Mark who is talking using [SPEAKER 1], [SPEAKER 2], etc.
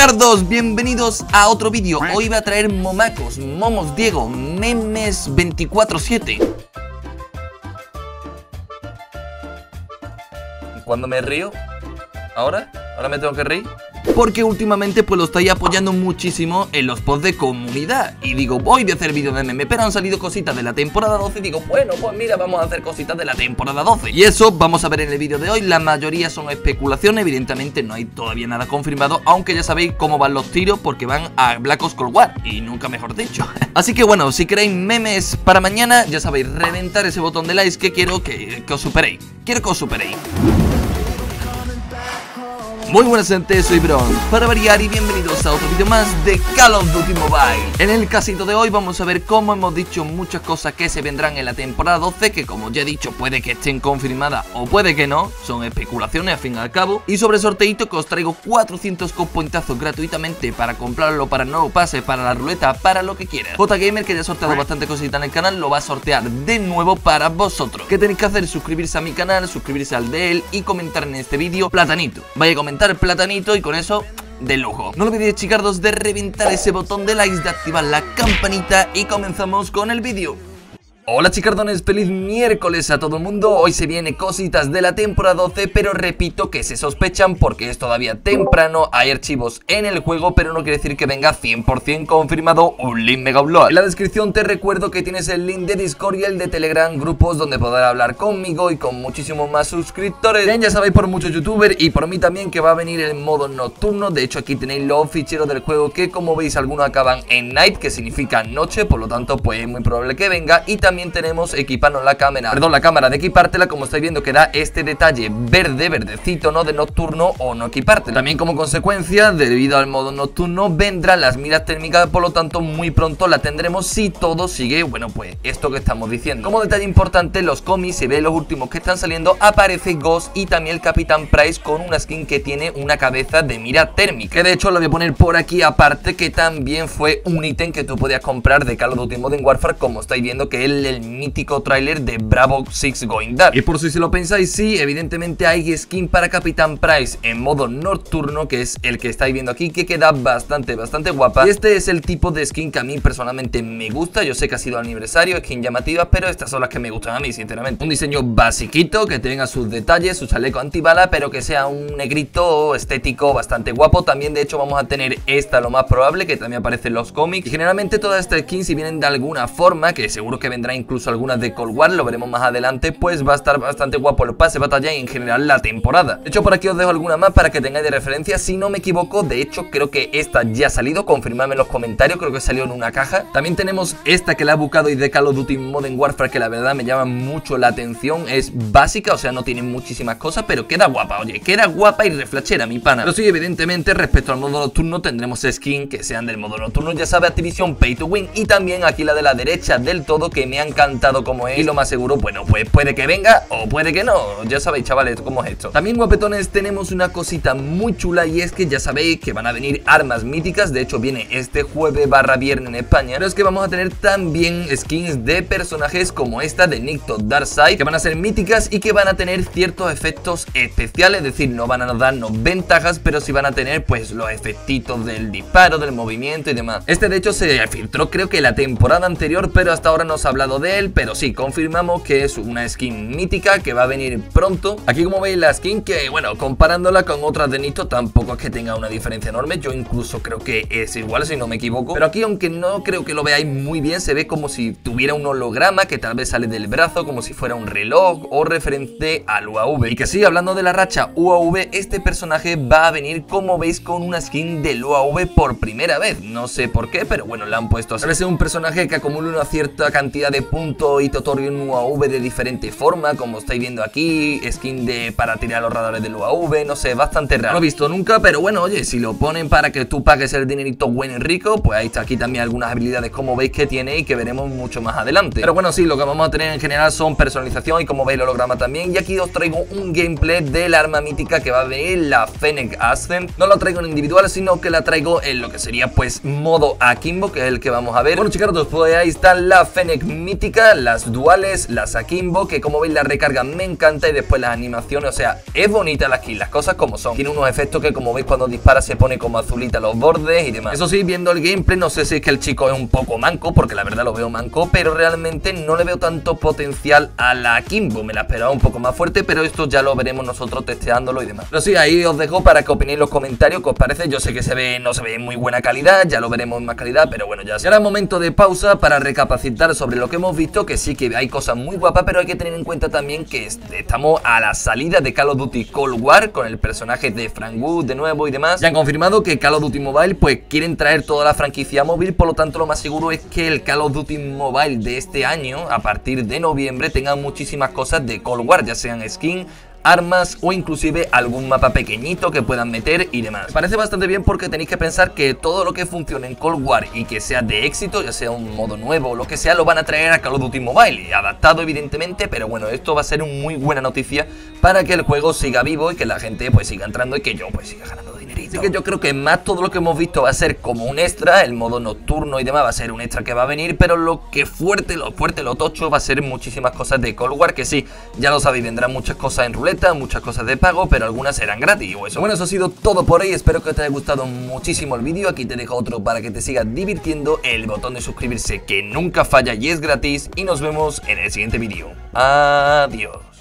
[SPEAKER 1] Chicardos, bienvenidos a otro vídeo. Hoy voy a traer momacos, momos Diego, memes 24/7. ¿Cuándo me río? ¿Ahora me tengo que reír? Porque últimamente pues lo estáis apoyando muchísimo en los posts de comunidad. Y digo, voy a hacer vídeos de meme, pero han salido cositas de la temporada 12. Y digo, bueno, pues mira, vamos a hacer cositas de la temporada 12. Y eso vamos a ver en el vídeo de hoy. La mayoría son especulaciones, evidentemente no hay todavía nada confirmado. Aunque ya sabéis cómo van los tiros, porque van a Black Ops Cold War, y nunca mejor dicho. Así que bueno, si queréis memes para mañana, ya sabéis, reventar ese botón de likes, que quiero que os superéis. Quiero que os superéis. Muy buenas gente, soy Bron, para variar, y bienvenidos a otro vídeo más de Call of Duty Mobile. En el casito de hoy vamos a ver cómo hemos dicho muchas cosas que se vendrán en la temporada 12, que como ya he dicho puede que estén confirmadas o puede que no, son especulaciones al fin y al cabo. Y sobre sorteito, que os traigo 400 copointazos gratuitamente para comprarlo para el nuevo pase, para la ruleta, para lo que quieras. JGamer, que ya ha sorteado bastante cositas en el canal, lo va a sortear de nuevo para vosotros. ¿Qué tenéis que hacer? Suscribirse a mi canal, suscribirse al de él y comentar en este vídeo platanito. Vaya a comentar platanito y con eso de lujo. No olvidéis, chicardos, de reventar ese botón de likes, de activar la campanita, y comenzamos con el vídeo. Hola chicardones, feliz miércoles a todo el mundo. Hoy se viene cositas de la temporada 12, pero repito que se sospechan porque es todavía temprano. Hay archivos en el juego, pero no quiere decir que venga 100% confirmado un link mega upload. En la descripción te recuerdo que tienes el link de Discord y el de Telegram, grupos donde poder hablar conmigo y con muchísimos más suscriptores. Bien, ya sabéis por muchos youtubers y por mí también que va a venir el modo nocturno. De hecho aquí tenéis los ficheros del juego, que como veis algunos acaban en night, que significa noche, por lo tanto pues es muy probable que venga. Y también tenemos equiparnos la cámara de equipártela, como estáis viendo que da este detalle verdecito, ¿no? De nocturno o no equiparte. También como consecuencia, debido al modo nocturno, vendrán las miras térmicas, por lo tanto muy pronto la tendremos si todo sigue, bueno, pues esto que estamos diciendo. Como detalle importante, los cómics, se ve los últimos que están saliendo, aparece Ghost y también el Capitán Price con una skin que tiene una cabeza de mira térmica, que de hecho lo voy a poner por aquí aparte, que también fue un ítem que tú podías comprar de Call of Duty Modern Warfare, como estáis viendo que es el mítico tráiler de Bravo 6 Going Dark. Y por si se lo pensáis, sí, evidentemente hay skin para Capitán Price en modo nocturno, que es el que estáis viendo aquí, que queda bastante guapa. Y este es el tipo de skin que a mí personalmente me gusta. Yo sé que ha sido aniversario, skin llamativa, pero estas son las que me gustan a mí, sinceramente. Un diseño basiquito, que tenga sus detalles, su chaleco antibala, pero que sea un negrito estético bastante guapo. También de hecho vamos a tener esta, lo más probable, que también aparece en los cómics. Y generalmente todas estas skins, si vienen de alguna forma, que seguro que vendrá incluso algunas de Cold War, lo veremos más adelante, pues va a estar bastante guapo el pase batalla y en general la temporada. De hecho por aquí os dejo alguna más para que tengáis de referencia, si no me equivoco. De hecho creo que esta ya ha salido, confirmadme en los comentarios, creo que salió en una caja. También tenemos esta que la he buscado y de Call of Duty Modern Warfare, que la verdad me llama mucho la atención. Es básica, o sea no tiene muchísimas cosas, pero queda guapa, oye, queda guapa y reflechera, mi pana. Pero sí, evidentemente respecto al modo nocturno tendremos skin que sean del modo nocturno, ya sabe, Activision Pay to Win. Y también aquí la de la derecha del todo, que me ha encantado como es, y lo más seguro, bueno, pues puede que venga o puede que no. Ya sabéis, chavales, cómo es esto. También, guapetones, tenemos una cosita muy chula, y es que ya sabéis que van a venir armas míticas. De hecho viene este jueves / viernes en España, pero es que vamos a tener también skins de personajes como esta de Nikto Darkseid, que van a ser míticas y que van a tener ciertos efectos especiales. Es decir, no van a darnos ventajas, pero sí van a tener pues los efectitos del disparo, del movimiento y demás. Este de hecho se filtró creo que la temporada anterior, pero hasta ahora no se ha hablado de él. Pero sí, confirmamos que es una skin mítica que va a venir pronto. Aquí como veis la skin, que bueno, comparándola con otras de Nikto tampoco es que tenga una diferencia enorme. Yo incluso creo que es igual, si no me equivoco. Pero aquí, aunque no creo que lo veáis muy bien, se ve como si tuviera un holograma que tal vez sale del brazo, como si fuera un reloj o referente al UAV. Y que sí, hablando de la racha UAV, este personaje va a venir, como veis, con una skin del UAV por primera vez. No sé por qué, pero bueno, la han puesto así. Debe ser un personaje que acumula una cierta cantidad de puntos y te otorga un UAV de diferente forma, como estáis viendo aquí, skin para tirar los radares del UAV, no sé, bastante raro. No lo he visto nunca, pero bueno, oye, si lo ponen para que tú pagues el dinerito bueno y rico, pues ahí está. Aquí también algunas habilidades, como veis, que tiene y que veremos mucho más adelante. Pero bueno, sí, lo que vamos a tener en general son personalización y, como veis, el holograma también. Y aquí os traigo un gameplay del arma mítica que va a venir, la Fennec Ascent. No lo traigo en individual, sino que la traigo en lo que sería pues modo Akimbo, que es el que vamos a ver. Bueno, chicos, pues ahí está la Fennec mítica míticas, las duales, las akimbo, que como veis la recarga me encanta y después las animaciones, o sea, es bonita la skin, las cosas como son. Tiene unos efectos que como veis cuando dispara se pone como azulita los bordes y demás. Eso sí, viendo el gameplay no sé si es que el chico es un poco manco, porque la verdad lo veo manco, pero realmente no le veo tanto potencial a la akimbo. Me la esperaba un poco más fuerte, pero esto ya lo veremos nosotros testeándolo y demás. Pero sí, ahí os dejo para que opinéis en los comentarios qué os parece. Yo sé que no se ve en muy buena calidad, ya lo veremos en más calidad, pero bueno, ya. Y ahora es momento de pausa para recapacitar sobre lo que hemos visto, que sí que hay cosas muy guapas, pero hay que tener en cuenta también que estamos a la salida de Call of Duty Cold War, con el personaje de Frank Woods de nuevo y demás. Ya han confirmado que Call of Duty Mobile pues quieren traer toda la franquicia móvil, por lo tanto lo más seguro es que el Call of Duty Mobile de este año, a partir de noviembre, tenga muchísimas cosas de Cold War, ya sean skin, armas o inclusive algún mapa pequeñito que puedan meter y demás. Me parece bastante bien porque tenéis que pensar que todo lo que funcione en Cold War y que sea de éxito, ya sea un modo nuevo o lo que sea, lo van a traer a Call of Duty Mobile, y adaptado evidentemente, pero bueno, esto va a ser una muy buena noticia para que el juego siga vivo y que la gente pues siga entrando y que yo pues siga ganando dinerito. Así que yo creo que más todo lo que hemos visto va a ser como un extra, el modo nocturno y demás va a ser un extra que va a venir, pero lo que fuerte, lo tocho va a ser muchísimas cosas de Cold War, que sí, ya lo sabéis, vendrán muchas cosas en ruleta, muchas cosas de pago, pero algunas serán gratis o eso. Bueno, eso ha sido todo por hoy, espero que te haya gustado muchísimo el vídeo. Aquí te dejo otro para que te sigas divirtiendo, el botón de suscribirse que nunca falla y es gratis, y nos vemos en el siguiente vídeo. Adiós.